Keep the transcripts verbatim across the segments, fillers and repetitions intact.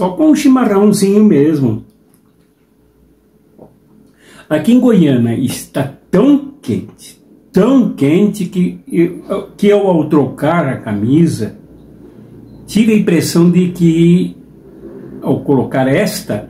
só com um chimarrãozinho mesmo. Aqui em Goiânia está tão quente, tão quente que eu, que eu ao trocar a camisa tive a impressão de que ao colocar esta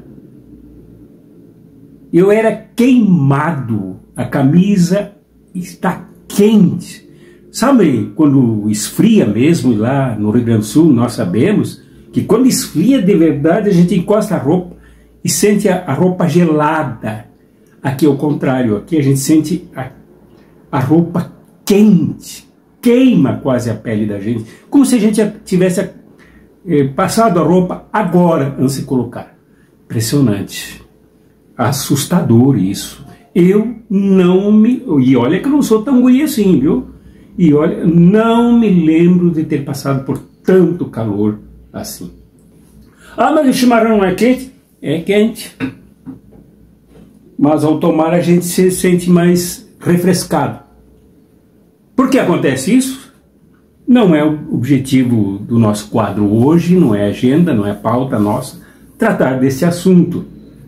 eu era queimado. A camisa está quente. Sabe quando esfria mesmo lá no Rio Grande do Sul? Nós sabemos que quando esfria de verdade a gente encosta a roupa e sente a, a roupa gelada. Aqui é o contrário, aqui a gente sente a, a roupa quente, queima quase a pele da gente, como se a gente tivesse eh, passado a roupa agora antes de colocar. Impressionante, assustador isso. Eu não me... E olha que eu não sou tão guri assim, viu? E olha, não me lembro de ter passado por tanto calor assim. Ah, mas o chimarrão não é quente? É quente. Mas ao tomar a gente se sente mais refrescado. Por que acontece isso? Não é o objetivo do nosso quadro hoje, não é agenda, não é pauta nossa, tratar desse assunto.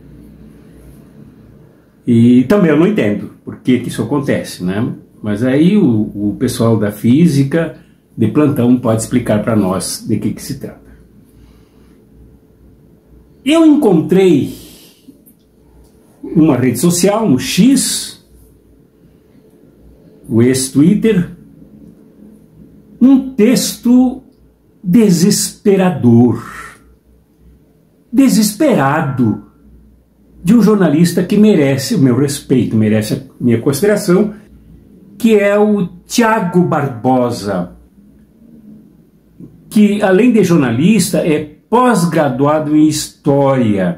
E também eu não entendo por que, que isso acontece, né? Mas aí o, o pessoal da física de plantão pode explicar para nós de que, que se trata. Eu encontrei uma rede social, no X, o ex-Twitter, um texto desesperador, desesperado, de um jornalista que merece o meu respeito, merece a minha consideração, que é o Tiago Barbosa, que além de jornalista é pós-graduado em História.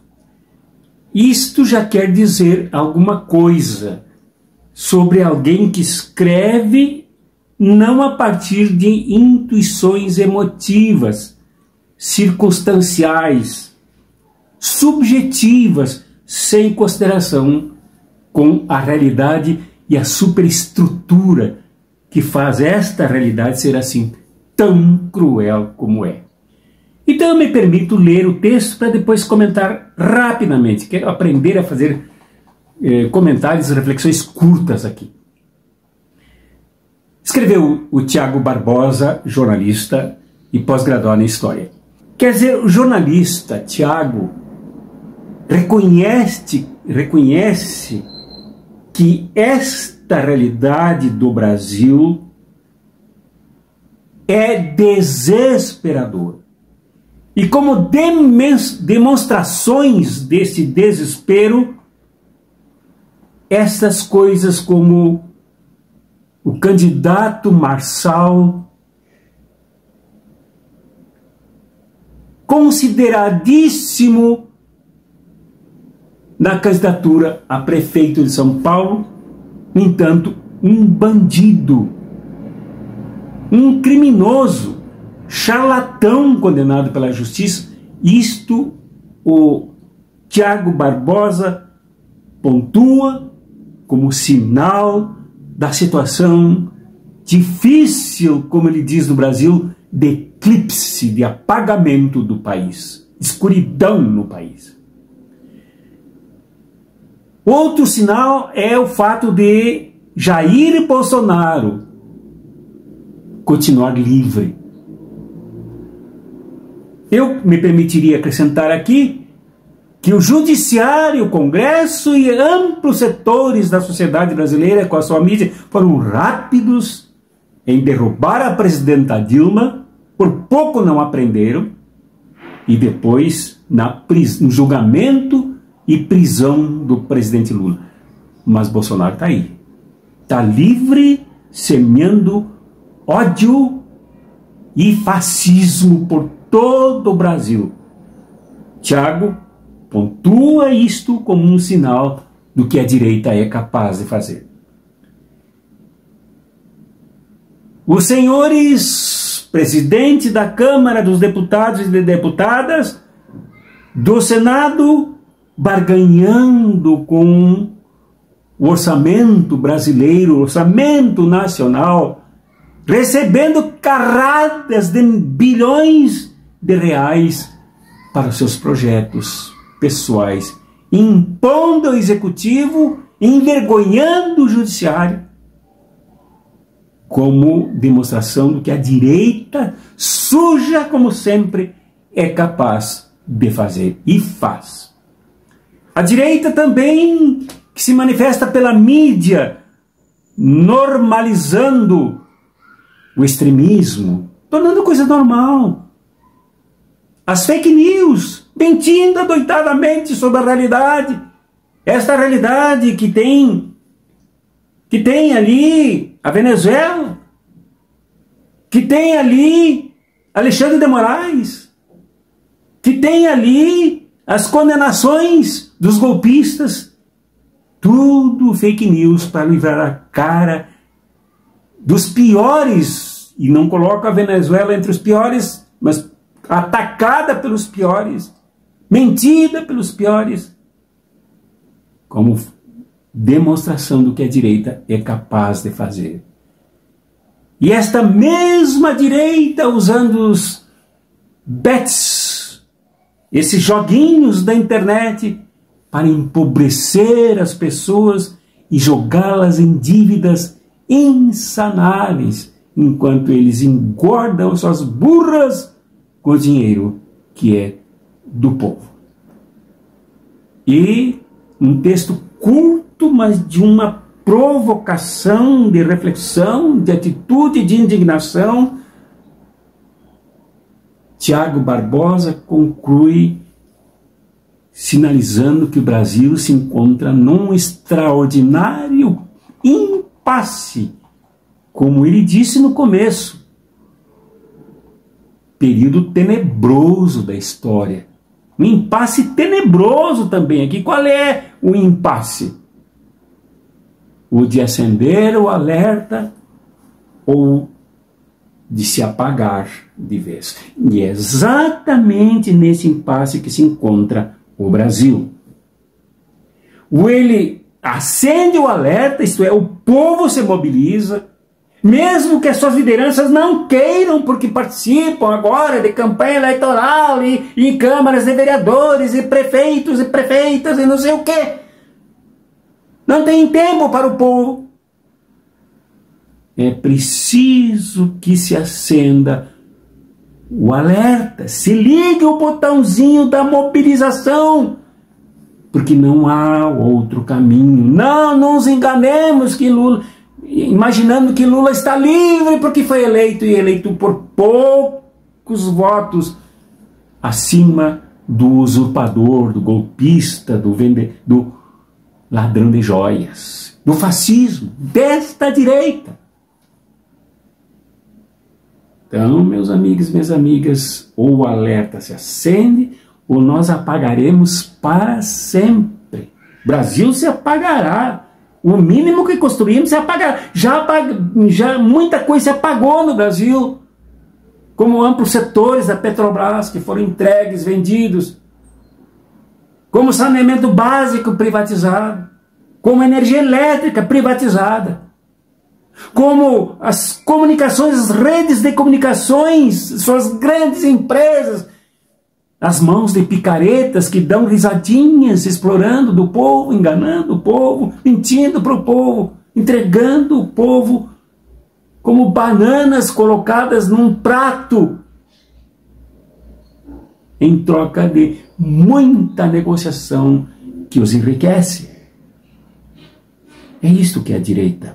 Isto já quer dizer alguma coisa sobre alguém que escreve não a partir de intuições emotivas, circunstanciais, subjetivas, sem consideração com a realidade e a superestrutura que faz esta realidade ser assim tão cruel como é. Então eu me permito ler o texto para depois comentar rapidamente. Quero aprender a fazer eh, comentários e reflexões curtas aqui. Escreveu o Tiago Barbosa, jornalista e pós-graduado em História. Quer dizer, o jornalista Tiago reconhece, reconhece que esta realidade do Brasil é desesperadora. E como demonstrações desse desespero, essas coisas como o candidato Marçal, consideradíssimo na candidatura a prefeito de São Paulo, no entanto, um bandido, um criminoso, charlatão condenado pela justiça. Isto o Tiago Barbosa pontua como sinal da situação difícil, como ele diz no Brasil, de eclipse, de apagamento do país, escuridão no país. Outro sinal é o fato de Jair Bolsonaro continuar livre. Eu me permitiria acrescentar aqui que o Judiciário, o Congresso e amplos setores da sociedade brasileira com a sua mídia foram rápidos em derrubar a presidenta Dilma, por pouco não aprenderam, e depois na no julgamento e prisão do presidente Lula. Mas Bolsonaro está aí, está livre, semeando ódio e fascismo por todo o Brasil. Tiago pontua isto como um sinal do que a direita é capaz de fazer. Os senhores presidente da Câmara dos Deputados e de Deputadas, do Senado, barganhando com o orçamento brasileiro, o orçamento nacional, recebendo carradas de bilhões de reais para os seus projetos pessoais, impondo ao executivo, envergonhando o judiciário, como demonstração do que a direita, suja como sempre, é capaz de fazer e faz. A direita também, que se manifesta pela mídia, normalizando o extremismo, tornando coisa normal. As fake news, mentindo adoitadamente sobre a realidade. Esta realidade que tem, que tem ali a Venezuela, que tem ali Alexandre de Moraes, que tem ali as condenações dos golpistas. Tudo fake news para livrar a cara dos piores, e não coloco a Venezuela entre os piores, mas atacada pelos piores, mentida pelos piores, como demonstração do que a direita é capaz de fazer. E esta mesma direita, usando os bets, esses joguinhos da internet, para empobrecer as pessoas e jogá-las em dívidas insanáveis, enquanto eles engordam suas burras com o dinheiro que é do povo. E um texto curto, mas de uma provocação, de reflexão, de atitude, de indignação, Tiago Barbosa conclui sinalizando que o Brasil se encontra num extraordinário impasse, como ele disse no começo, período tenebroso da história. Um impasse tenebroso também aqui. Qual é o impasse? O de acender o alerta ou de se apagar de vez. E é exatamente nesse impasse que se encontra o Brasil. Ou ele acende o alerta, isto é, o povo se mobiliza, mesmo que as suas lideranças não queiram, porque participam agora de campanha eleitoral e, e câmaras de vereadores e prefeitos e prefeitas e não sei o quê. Não tem tempo para o povo. É preciso que se acenda o alerta, se ligue o botãozinho da mobilização, porque não há outro caminho. Não nos enganemos que Lula, imaginando que Lula está livre porque foi eleito e eleito por poucos votos acima do usurpador, do golpista, do, vende, do ladrão de joias, do fascismo, desta direita. Então, meus amigos e minhas amigas, ou o alerta se acende, ou nós apagaremos para sempre. O Brasil se apagará. O mínimo que construímos se apagará. Já, já muita coisa se apagou no Brasil, como amplos setores da Petrobras que foram entregues, vendidos, como saneamento básico privatizado, como energia elétrica privatizada, como as comunicações, as redes de comunicações, suas grandes empresas, as mãos de picaretas que dão risadinhas, explorando do povo, enganando o povo, mentindo para o povo, entregando o povo como bananas colocadas num prato, em troca de muita negociação que os enriquece. É isto que é a direita.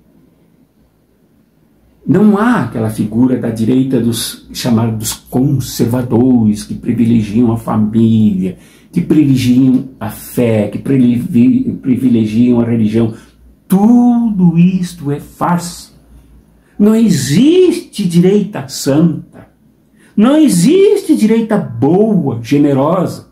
Não há aquela figura da direita dos chamados conservadores, que privilegiam a família, que privilegiam a fé, que privilegiam a religião. Tudo isto é farsa. Não existe direita santa. Não existe direita boa, generosa.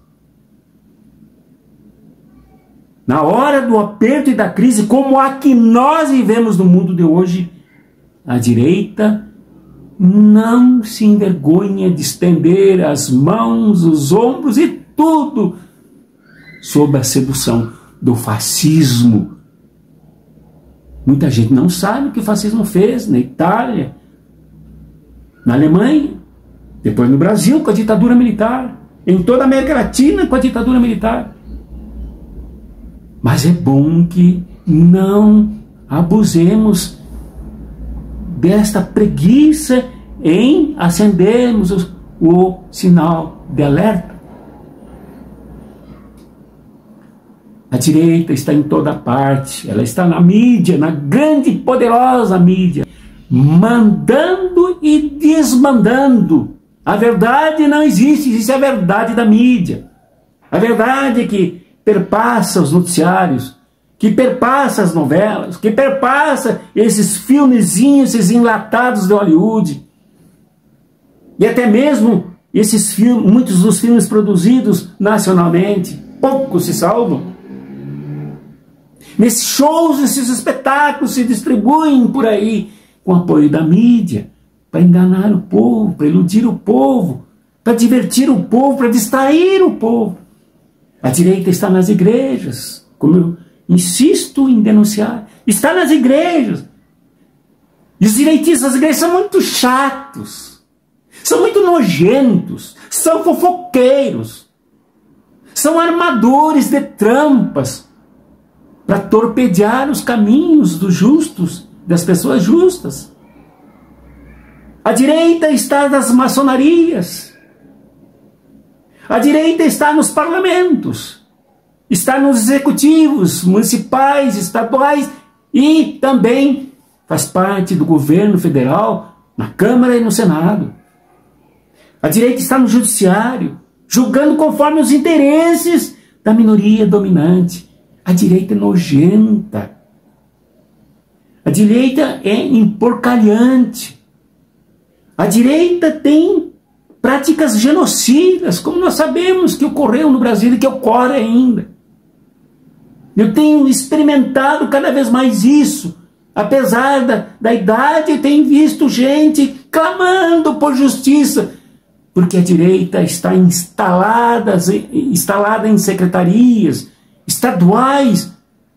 Na hora do aperto e da crise, como a que nós vivemos no mundo de hoje, a direita não se envergonha de estender as mãos, os ombros e tudo sob a sedução do fascismo. Muita gente não sabe o que o fascismo fez na Itália, na Alemanha, depois no Brasil com a ditadura militar. em toda a América Latina com a ditadura militar. Mas é bom que não abusemos desta preguiça em acendermos o, o sinal de alerta. A direita está em toda parte, ela está na mídia, na grande e poderosa mídia, mandando e desmandando. A verdade não existe, existe a verdade da mídia. A verdade que perpassa os noticiários, que perpassa as novelas, que perpassa esses filmezinhos, esses enlatados de Hollywood. E até mesmo esses filmes, muitos dos filmes produzidos nacionalmente, poucos se salvam. Nesses shows, esses espetáculos se distribuem por aí com apoio da mídia, para enganar o povo, para iludir o povo, para divertir o povo, para distrair o povo. A direita está nas igrejas, como eu insisto em denunciar, está nas igrejas. E os direitistas das igrejas são muito chatos, são muito nojentos, são fofoqueiros, são armadores de trampas para torpedear os caminhos dos justos, das pessoas justas. A direita está nas maçonarias. A direita está nos parlamentos. Está nos executivos municipais, estaduais e também faz parte do governo federal, na Câmara e no Senado. A direita está no judiciário, julgando conforme os interesses da minoria dominante. A direita é nojenta. A direita é emporcalhante. A direita tem práticas genocidas, como nós sabemos que ocorreu no Brasil e que ocorre ainda. Eu tenho experimentado cada vez mais isso. Apesar da, da idade, eu tenho visto gente clamando por justiça, porque a direita está instalada, instalada em secretarias estaduais,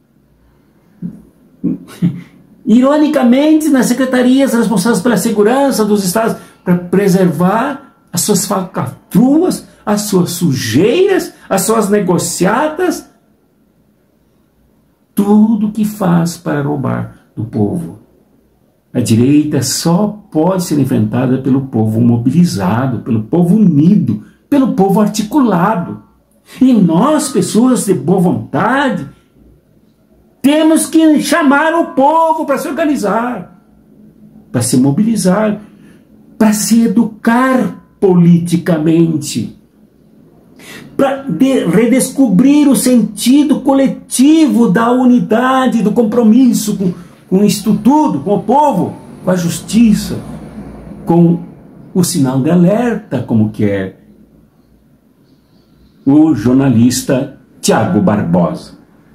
ironicamente nas secretarias responsáveis pela segurança dos estados, para preservar as suas falcatruas, as suas sujeiras, as suas negociatas, tudo que faz para roubar do povo. A direita só pode ser enfrentada pelo povo mobilizado, pelo povo unido, pelo povo articulado. E nós, pessoas de boa vontade, temos que chamar o povo para se organizar, para se mobilizar, para se educar politicamente, para redescobrir o sentido coletivo da unidade, do compromisso com, com isto tudo, com o povo, com a justiça, com o sinal de alerta, como quer o jornalista Tiago Barbosa.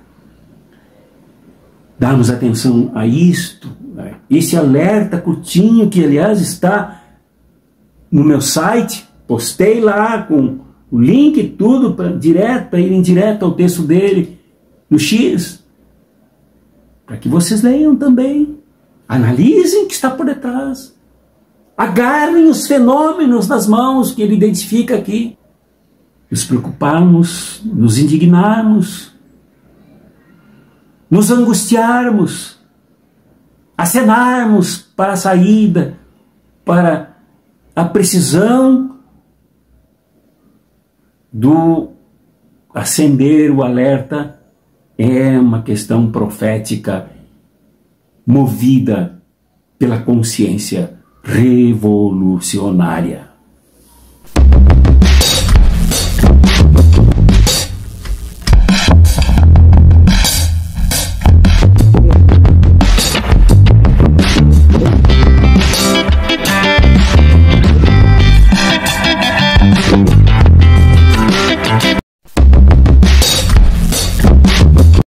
Darmos atenção a isto, esse alerta curtinho, que aliás está no meu site, postei lá com o link e tudo, pra, direto, para irem direto ao texto dele no X, para que vocês leiam também, analisem o que está por detrás, agarrem os fenômenos nas mãos que ele identifica aqui, nos preocuparmos, nos indignarmos, nos angustiarmos, acenarmos para a saída, para a precisão do acender o alerta. É uma questão profética movida pela consciência revolucionária.